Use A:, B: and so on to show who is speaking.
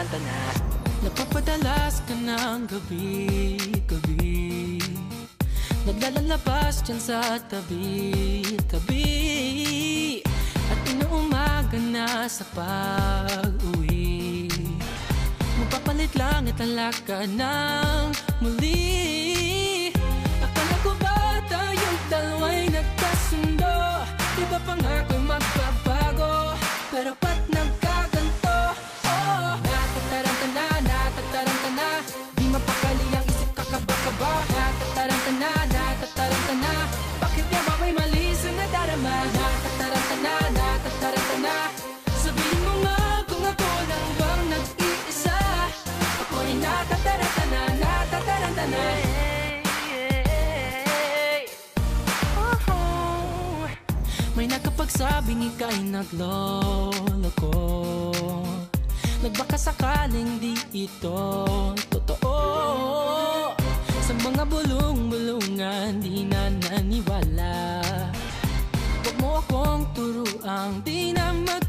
A: tarantana. Napapadalas ka ng gabi-gabi, naglalabas dyan sa tabi-tabi, at inuumaga na sa pag-uwi. Magpapalit lang at alaka ng muli. Akala ko ba tayong dalawa'y nagkasundo? Di ba pangako'y magbabago? Pero ba't nagkaganto? Oh, natatarantana, natatarantana, di mapakali ang isip kakaba-kaba. Natatarantana, natatarantana, bakit nga ba may mali sa nadarama? Natatarantana, natatarantana, sabihin mo nga kung ako lang bang nag-iisa. Ako'y natatarantana, natatarantana. May nakapagsabing ika'y nagloloko, nagbaka sakaling di ito totoo. Sa mga bulong-bulungan di na naniwala, huwag mo akong turuang di naman